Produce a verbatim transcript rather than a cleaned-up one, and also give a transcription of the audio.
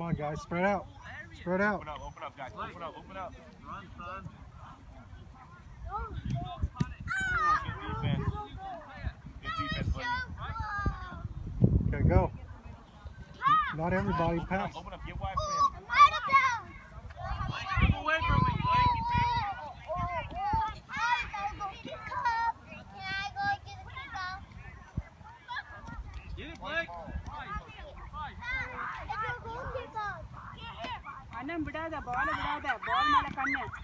on, guys. Spread out. Spread out. Open up, open up, guys. Open up, open up. Run, son. Good defense. Good defense, buddy. Okay, go. Not everybody pass. Open up, get wide for him. Move away from me, Blake. Get it, Blake. அண்ணன் விடாத பால் விடாத பால் மேல கண்ணு